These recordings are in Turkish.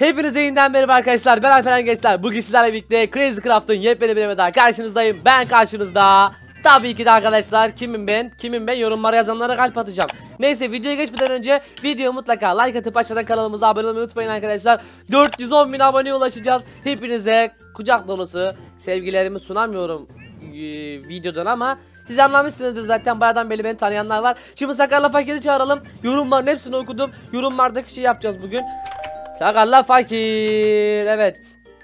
Hepinize yeniden merhaba arkadaşlar, ben Alperen Gençler. Bugün sizlerle birlikte Crazy Craft'ın yepyeni bölümüne daha karşınızdayım. Ben karşınızda. Tabii ki de arkadaşlar kimim ben yorumlara yazanlara kalp atacağım. Neyse, videoya geçmeden önce videoya mutlaka like atıp aşağıdan kanalımıza abone olmayı unutmayın arkadaşlar. 410.000 aboneye ulaşacağız. Hepinize kucak dolusu sevgilerimi sunamıyorum videodan ama siz anlamışsınızdır zaten, bayağıdan beri beni tanıyanlar var. Şimdi Sakar'la Fakir'i çağıralım. Yorumların hepsini okudum. Yorumlardaki şey yapacağız bugün. Sakar'la Fakir, evet.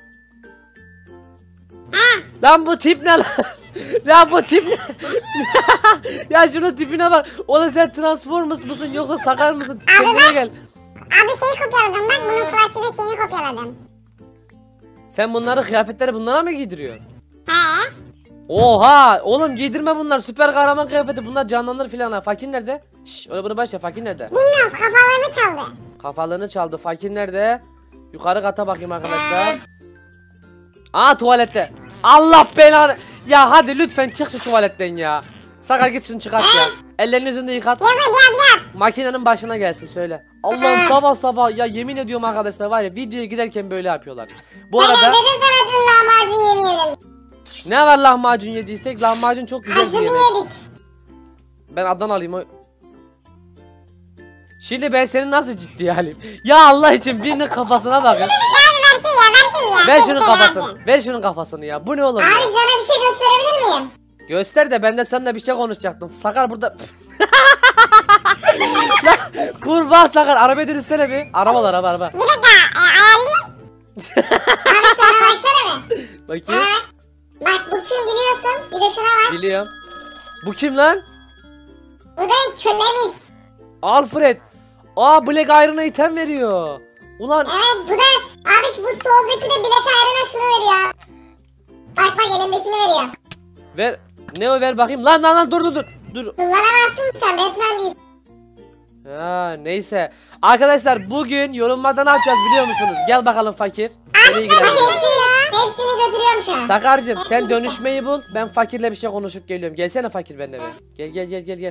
Lan bu tip ne lan? Lan bu tip ne? Ya şunun tipine bak. Oğlum sen Transformers mısın yoksa Sakar mısın? Kendine gel. Abi şeyi kopyaladım bak, bunun flash'ı şeyini kopyaladım. Sen bunları, kıyafetleri bunlara mı giydiriyorsun? He. Oha oğlum, giydirme bunlar, süper kahraman kıyafeti, bunlar canlanır filan ha. Fakir nerede? Şşş, öyle bunu başla. Fakir nerede? Bilmiyorum, kafalarını çaldı. Kafalarını çaldı. Fakir nerede? Yukarı kata bakayım arkadaşlar. Aa, tuvalette. Allah belanı. Ya hadi lütfen çık şu tuvaletten ya. Sakar git şunu çıkart ya. Ellerini yüzünü yıkat. Yap. Makinenin başına gelsin söyle. Allah'ım, sabah sabah ya, yemin ediyorum arkadaşlar, var ya, videoya girerken böyle yapıyorlar. Bu arada Neden sana dün lahmacun yemeyelim? ne var, lahmacun yediysek? Lahmacun çok güzel bir Acını yemek. yedik. Ben Adnan alayım o. Şimdi ben seni nasıl ciddiye alayım? Ya Allah için birinin kafasına bakın. Ya versin ya. Ver şunun kafasını. Ver şunun kafasını ya. Bu ne oğlum Abi ya? sana bir şey gösterebilir miyim? Göster de, ben de seninle bir şey konuşacaktım. Sakar burada. Lan kurbağa Sakar, arabaya dönüşsene bir. Araba. Bir dakika, ayarlayayım. Abi şuna baksana bir. Bakayım. Bak bu kim biliyorsun? Bir de şuna bak. Biliyorum. Bu kim lan? Bu da kölemiz. Alfred. Aa, Black Iron'a item veriyor. Ulan Evet, bu da abi bu soldaki de Black Iron'a şunu veriyor. Bak elimdekini veriyor. ver. Ne o, ver bakayım. Lan dur. Dur. Kullanamazsın sen, Batman değil. Ya neyse. Arkadaşlar bugün yorumlarda ne yapacağız biliyor musunuz? Gel bakalım Fakir. Seni ilgilendiriyor. Hepsini götürüyorum şu an. Sakarcığım sen dönüşmeyi bul. Ben Fakir'le bir şey konuşup geliyorum. Gelsene Fakir benimle bir. Gel. Gel. Nereye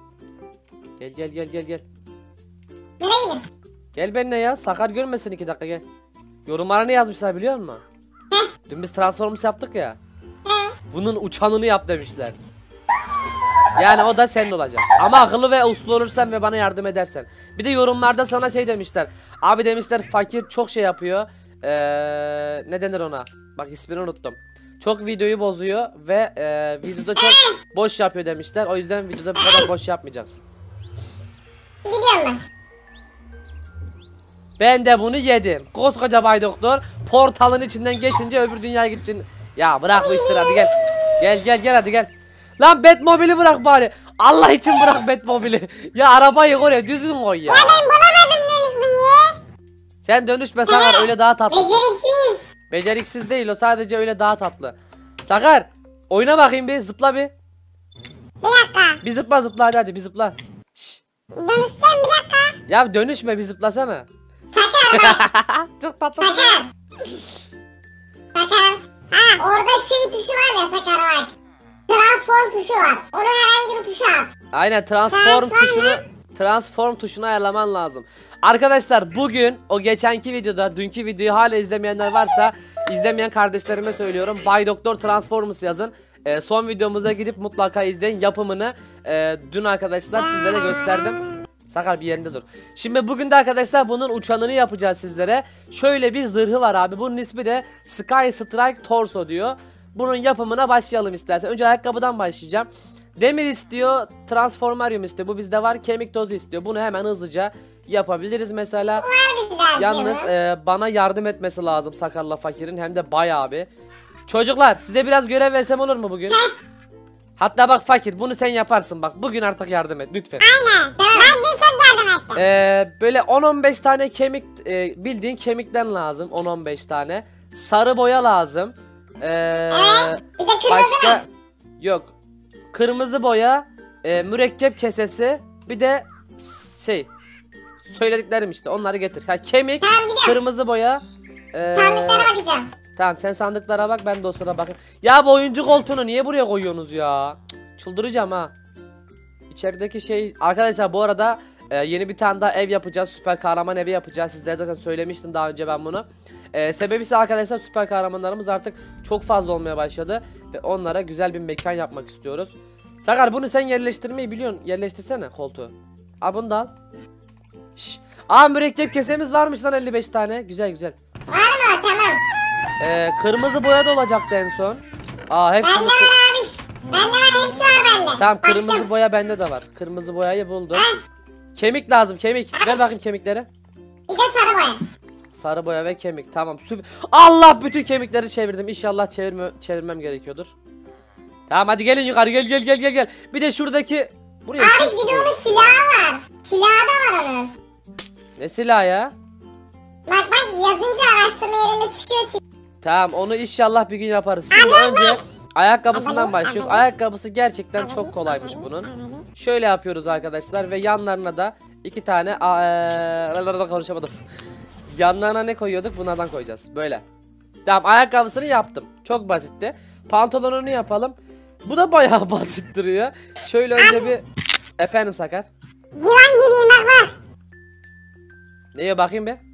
gidin? Gel benimle ya. Sakar görmesin, 2 dakika gel. Yorumlara ne yazmışlar biliyor musun? Dün biz Transformers yaptık ya. Bunun uçanını yap demişler. Yani o da senin olacak. Ama akıllı ve uslu olursan ve bana yardım edersen. Bir de yorumlarda sana şey demişler. Abi demişler, Fakir çok şey yapıyor. Ne denir ona? Bak ismini unuttum. Çok videoyu bozuyor ve videoda çok boş yapıyor demişler. O yüzden videoda bu kadar boş yapmayacaksın. Gidiyorum ben. Ben de bunu yedim. Koskoca Bay Doktor portalın içinden geçince öbür dünyaya gittin. Ya bırak bu işleri, hadi gel. Gel hadi gel. Lan Batmobile'i bırak bari. Allah için bırak Batmobile'i. Ya arabayı oraya düzgün koy ya. Ya ben bulamadım dönüşmeyi. Sen dönüşme Sakar, öyle daha tatlı. Beceriksizim. Beceriksiz değil o, sadece öyle daha tatlı. Sakar oyna bakayım, bir zıpla bir. Bir dakika. Bir zıpla hadi bir zıpla. Şşş. Dönüşeceğim bir dakika. Ya dönüşme, bir zıplasana. Sakar. Çok tatlı. Sakar. Ha, orada şey tuşu var ya Sakar, bak. Transform tuşu var. Onu herhangi bir tuşa at. Aynen, transform tuşunu ayarlaman lazım. Arkadaşlar bugün o geçenki videoda, dünkü videoyu hala izlemeyenler varsa, izlemeyen kardeşlerime söylüyorum, Bay Doktor Transformers yazın. Son videomuza gidip mutlaka izleyin yapımını. Dün arkadaşlar sizlere gösterdim. Sakar bir yerinde dur. Şimdi bugün de arkadaşlar bunun uçanını yapacağız sizlere. Şöyle bir zırhı var abi. Bunun ismi de Sky Strike Torso diyor. Bunun yapımına başlayalım istersen. Önce ayakkabıdan başlayacağım. Demir istiyor, transformaryum istiyor. Bu bizde var. Kemik tozu istiyor. Bunu hemen hızlıca yapabiliriz mesela. Yalnız bana yardım etmesi lazım Sakar'la Fakir'in, hem de bayağı bir. Çocuklar size biraz görev versem olur mu bugün? Hatta bak Fakir, bunu sen yaparsın bak. Bugün artık yardım et lütfen. Aynen. Ben de çok yardım ettim. Böyle 10-15 tane kemik, bildiğin kemikten lazım. 10-15 tane. Sarı boya lazım. Bir de kırmızı Başka renk. yok. Kırmızı boya, mürekkep kesesi, bir de şey, söylediklerim işte, onları getir. Ha, kemik, Tamam, gidiyorum. kırmızı boya. Sandıklara bakacağım. Tamam, sen sandıklara bak, ben de o sırada bakayım. Ya bu oyuncu koltuğunu niye buraya koyuyorsunuz ya? Çıldıracağım ha. İçerideki şey arkadaşlar, bu arada Yeni bir tane daha ev yapacağız. Süper kahraman evi yapacağız. Sizlere zaten söylemiştim daha önce ben bunu. Sebebi ise arkadaşlar süper kahramanlarımız artık çok fazla olmaya başladı. Ve onlara güzel bir mekan yapmak istiyoruz. Sakar bunu sen yerleştirmeyi biliyorsun. Yerleştirsene koltuğu. Al bunu da al. Şşş. Aa mürekkep kesemiz varmış lan 55 tane. Güzel güzel. Var mı? Tamam. Kırmızı boya da olacaktı en son. Aa hepsini... Bende var abi. Bende var, hepsi var bende. Tamam Baktım. kırmızı boya bende de var. Kırmızı boyayı buldum. Ha, Kemik lazım kemik. Ver bakayım kemikleri. bir de sarı boya. Sarı boya ve kemik. Tamam süper. Allah bütün kemikleri çevirdim. İnşallah çevirmem gerekiyordur. Tamam hadi gelin yukarı gel. Bir de şuradaki buraya Abi kim bir de sıkıyor? onun silahı var. Silahı da var onun. Ne silah ya? Bak yazınca araştırma yerinde çıkıyor silah. Tamam onu inşallah bir gün yaparız. Şimdi önce ayakkabısından başlıyoruz. Ayakkabısı gerçekten çok kolaymış bunun. Şöyle yapıyoruz arkadaşlar ve yanlarına da iki tane konuşamadım. Yanlarına ne koyuyorduk? Bunlardan koyacağız. Böyle. Tamam ayakkabısını yaptım. Çok basitti. Pantolonunu yapalım. Bu da bayağı basit duruyor. Şöyle önce bir... Efendim Sakar. Civan gibiyim bak. Neye bakayım be?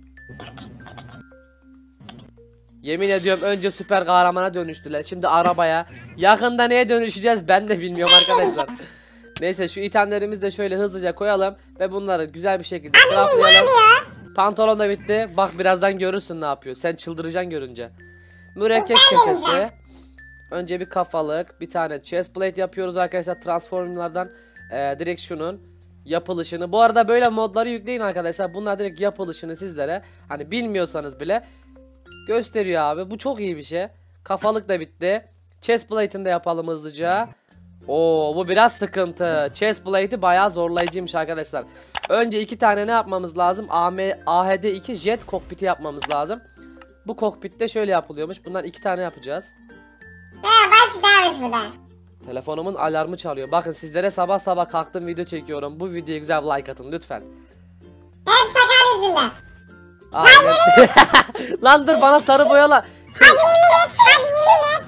Yemin ediyorum önce süper kahramana dönüştüler. Şimdi arabaya. Yakında neye dönüşeceğiz ben de bilmiyorum arkadaşlar. Neyse şu itemlerimizi de şöyle hızlıca koyalım. Ve bunları güzel bir şekilde craftlayalım. Pantolon da bitti. Bak birazdan görürsün ne yapıyor. Sen çıldıracaksın görünce. Mürekkep kesesi. Önce bir kafalık. Bir tane chest plate yapıyoruz arkadaşlar. Transformerlardan. Direkt şunun yapılışını. Bu arada böyle modları yükleyin arkadaşlar. Bunlar direkt yapılışını sizlere. Hani bilmiyorsanız bile gösteriyor abi. Bu çok iyi bir şey. Kafalık da bitti. Chest plate'ini de yapalım hızlıca. Oo bu biraz sıkıntı. Chest plate'i bayağı zorlayıcıymış arkadaşlar. Önce iki tane ne yapmamız lazım? AHD2 jet kokpiti yapmamız lazım. Bu kokpitte şöyle yapılıyormuş. Bundan iki tane yapacağız. Basit abi bu da. Telefonumun alarmı çalıyor. Bakın sizlere sabah sabah kalktım video çekiyorum. Bu videoya güzel bir like atın lütfen. Hep Sakar yüzünden. Aynen. Lan dur bana sarı boyala. Hadi yemin et.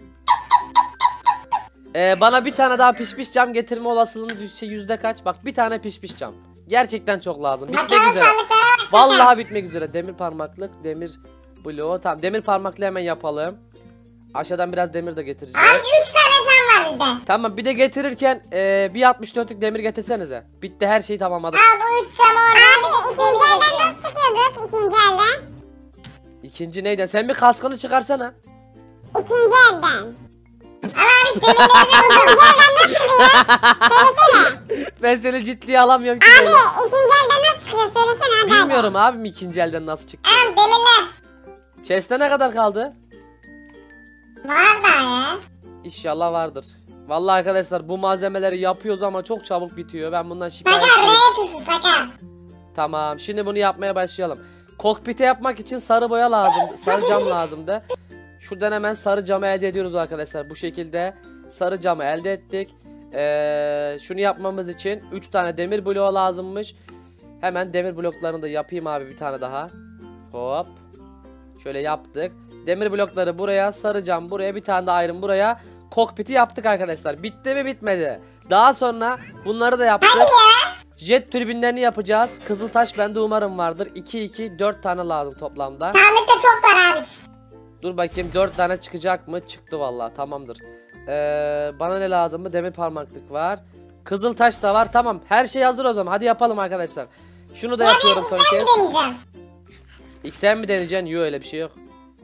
Bana bir tane daha pişmiş cam getirme olasılığınız yüzde kaç? Bak bir tane pişmiş cam. Gerçekten çok lazım. Bitmek Bakalım üzere. sandıklara bak. Vallahi bitmek üzere. Demir parmaklık, demir bloğu. Tamam demir parmaklığı hemen yapalım. Aşağıdan biraz demir de Abi getireceğiz. 3 tane cam var bizde. Tamam bir de getirirken bir 64'lük demir getirsenize. Bitti her şeyi tamamladık. Al bu 3 cam orada. Abi ikinci elden nasıl sıkıyorduk ikinci elden? İkinci neyden? Sen bir kaskını çıkarsana. İkinci elden. Al abi demirleri ikinci elden nasıl sıkıyor? Ben seni ciddiye alamıyorum ki Abi böyle. ikinci elden nasıl sıkıyor? Söylesene hadi. Bilmiyorum abim ikinci elden nasıl çıktı. Al demirler. Chest'te ne kadar kaldı? Var da ya. İnşallah vardır. Vallahi arkadaşlar bu malzemeleri yapıyoruz ama çok çabuk bitiyor. Ben bundan Sakar şikayetçiyim. R tuşu Sakar. Tamam şimdi bunu yapmaya başlayalım. Kokpite yapmak için sarı boya lazım. Sarı cam lazımdı. Şuradan hemen sarı camı elde ediyoruz arkadaşlar. Bu şekilde sarı camı elde ettik. Şunu yapmamız için 3 tane demir bloğu lazımmış. Hemen demir bloklarını da yapayım abi bir tane daha. Hop. Şöyle yaptık. Demir blokları buraya, sarı cam buraya, bir tane de ayrım buraya. Kokpiti yaptık arkadaşlar. Bitti mi bitmedi. Daha sonra bunları da yaptık. Hadi ya. Jet türbinlerini yapacağız. Kızıltaş bende umarım vardır. 2 4 tane lazım toplamda. Sandıkta çok var abi. Dur bakayım 4 tane çıkacak mı? Çıktı vallahi tamamdır. Bana ne lazım mı? Demir parmaklık var. Kızıltaş da var. Tamam. Her şey hazır o zaman. Hadi yapalım arkadaşlar. Şunu da yapıyorum son kez. Deneyeceğim. İlk sen mi deneyeceksin? Yok öyle bir şey yok.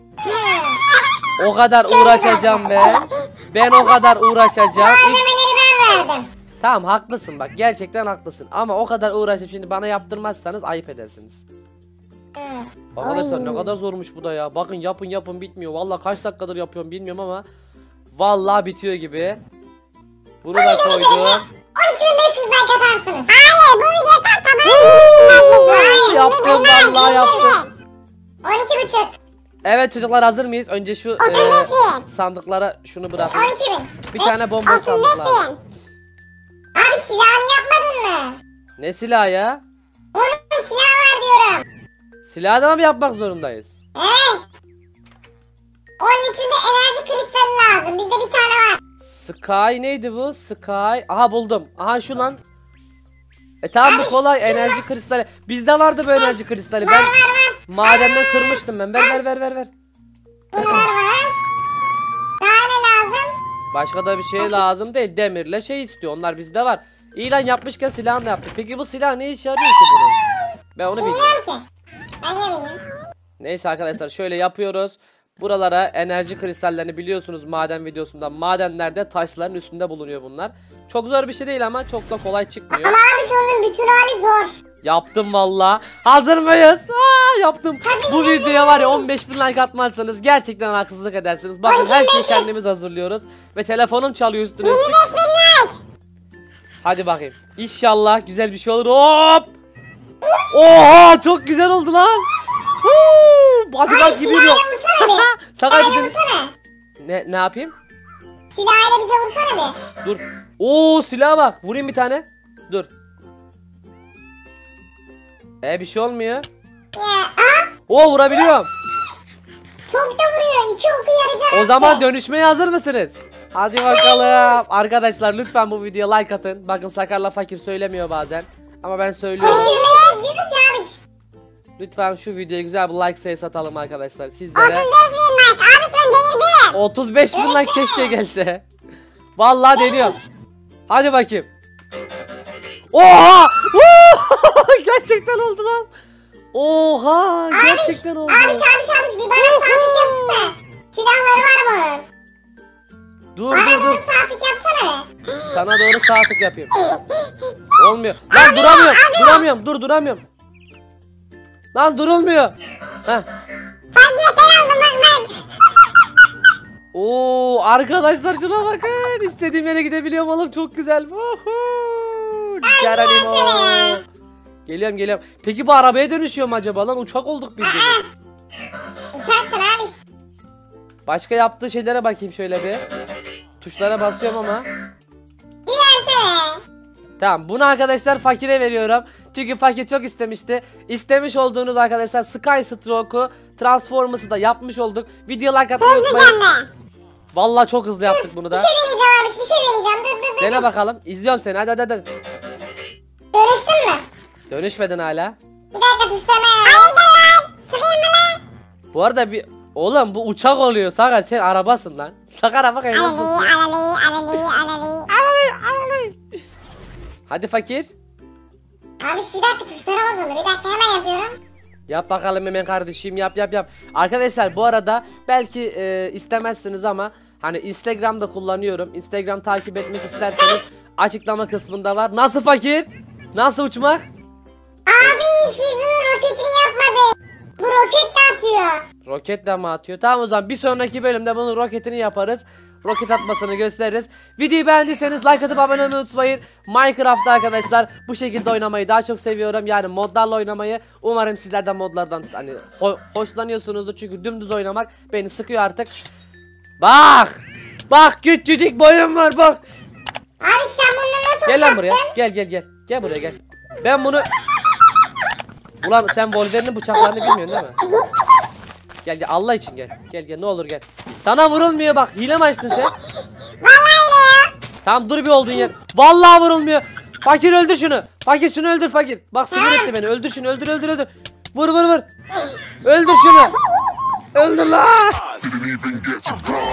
O kadar uğraşacağım be. Ben o kadar uğraşacağım. Malzemeleri ben verdim. Tamam haklısın bak. Gerçekten haklısın. Ama o kadar uğraşıp şimdi bana yaptırmazsanız ayıp edersiniz. Arkadaşlar ne kadar zormuş bu da ya. Bakın yapın bitmiyor. Vallahi kaç dakikadır yapıyorum bilmiyorum ama vallahi bitiyor gibi. Bunu da koydum. 12.500 like atarsınız. Hayır bu video tam Yaptım vallahi yaptım. 12.5. Evet çocuklar hazır mıyız? Önce şu 35'liyim. sandıklara şunu bırakın. 12.000. Bir tane bomba sandık lazım. 35'liyim. Abi silahını yapmadın mı? Ne silah ya? Bunun silahı var diyorum. Silahdan mı yapmak zorundayız? Evet. Onun içinde enerji kristali lazım. Bizde bir tane var. Sky neydi bu? Sky. Aha buldum. Aha şu lan. Tamam bu kolay, enerji kristali. Bizde vardı bu enerji kristali. Ben madenden kırmıştım ben. Ver. Bunlar var. Daha ne lazım? Başka da bir şey lazım değil. Demirle şey istiyor. Onlar bizde var. İlan yapmışken silahını yaptık. Peki bu silah ne işe yarıyor ki bunun? Ben onu bilmiyorum. Bilmiyorum ki. Ben de bilmiyorum. Neyse arkadaşlar şöyle yapıyoruz. Buralara enerji kristallerini biliyorsunuz maden videosunda. Madenlerde taşların üstünde bulunuyor bunlar. Çok zor bir şey değil ama çok da kolay çıkmıyor. Ama abi şunun bütün hali zor. Yaptım valla. Hazır mıyız? Yaptım. Bu videoya var ya 15.000 like atmazsanız gerçekten haksızlık edersiniz. Bakın her şeyi kendimiz hazırlıyoruz. Ve telefonum çalıyor üstüne üstlük. 25.000 like. Hadi bakayım. İnşallah güzel bir şey olur. Hop. Oha çok güzel oldu lan. Bodyguard gibi yürüyor. Sakar bir de... Ne yapayım? Silahıyla bize vursana bir. Dur. Oo silaha bak. Vurayım bir tane. Dur. Bir şey olmuyor. Oo vurabiliyorum. Çok da vuruyor. 2 oku yarayacak. O zaman dönüşmeye hazır mısınız? Hadi bakalım. Arkadaşlar lütfen bu videoya like atın. Bakın Sakar'la Fakir söylemiyor bazen. Ama ben söylüyorum. Lütfen şu videoya güzel bir like sayısı atalım arkadaşlar. Sizlere 35.000 like. Abi sen denedin. 35.000 like keşke gelse. Vallahi deniyorum. Hadi bakayım. Oha! Gerçekten oldu lan. Oha! Gerçekten oldu. Abi bir bana safik yapsana. Silahları var mı? Dur. Safik yapsana. Sana doğru sağ tık yapayım. Olmuyor. Lan duramıyorum. Duramıyorum. Lan durulmuyor. Heh. Fakir sen aldın bak ben. Oo arkadaşlar şuna bakın. İstediğim yere gidebiliyorum oğlum. Çok güzel. Geronimo. Geliyorum. Peki bu arabaya dönüşüyor mu acaba lan? Uçak olduk bildiğiniz. Uçaksın abi. Başka yaptığı şeylere bakayım şöyle bir. Tuşlara basıyorum ama. Bir versene. Tamam bunu arkadaşlar Fakir'e veriyorum. Çünkü Fakir çok istemişti. İstemiş olduğunuz arkadaşlar Sky Stroke'u Transformers'ı da yapmış olduk. Video like atmayı unutmayın. Vallahi çok hızlı yaptık bunu da. Bir şey deneyeceğim abi. Bir şey deneyeceğim. Dur. Dene bakalım. İzliyorum seni. Hadi. Dönüştün mü? Dönüşmedin hala. Bir dakika tuşlama. Hayırdır lan? Sıkayım mı lan? Bu arada bir... Oğlum bu uçak oluyor. Sakar sen arabasın lan. Sakar bak Hadi Fakir. Abi bir dakika tuşlara bozuldu. Bir dakika hemen yapıyorum. Yap bakalım hemen kardeşim. Yap. Arkadaşlar bu arada belki istemezsiniz ama hani Instagram'da kullanıyorum. Instagram takip etmek isterseniz açıklama kısmında var. Nasıl Fakir? Nasıl uçmak? Abi hiçbir bunun roketini yapmadı. Bu roket de atıyor. Roketle mi atıyor? Tamam o zaman bir sonraki bölümde bunun roketini yaparız. Roket atmasını gösteririz. Videoyu beğendiyseniz like atıp abone olmayı unutmayın. Minecraft'ta arkadaşlar bu şekilde oynamayı daha çok seviyorum. Yani modlarla oynamayı. Umarım sizler de modlardan hani hoşlanıyorsunuzdur. Çünkü dümdüz oynamak beni sıkıyor artık. Bak küçücük boyum var bak. Abi sen bununla nasıl Gel lan buraya. uçaksın? Gel. Gel buraya gel. Ben bunu... Ulan sen Wolverine'in bıçaklarını bilmiyorsun değil mi? Gel Allah için gel. Gel ne olur gel. Sana vurulmuyor bak. Hile mi açtın sen? Vallahi ya. Tamam dur bir olduğun yer. Vallahi vurulmuyor. Fakir öldür şunu. Fakir şunu öldür Fakir. Bak sinir etti beni. Öldür şunu öldür. Vur. Öldür şunu. Öldür lan.